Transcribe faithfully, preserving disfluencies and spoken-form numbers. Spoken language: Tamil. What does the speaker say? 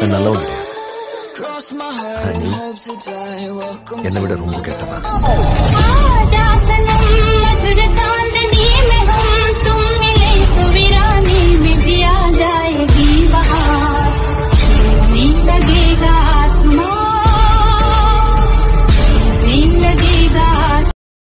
நான் நல்லவன் கிடையாது. நீ என்னை விட ரொம்ப கெட்டவன்.